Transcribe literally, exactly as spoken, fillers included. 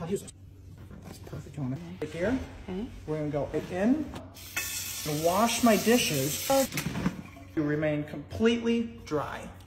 I'll use it. That's perfect. Right here. Okay. We're gonna go in and wash my dishes to remain completely dry.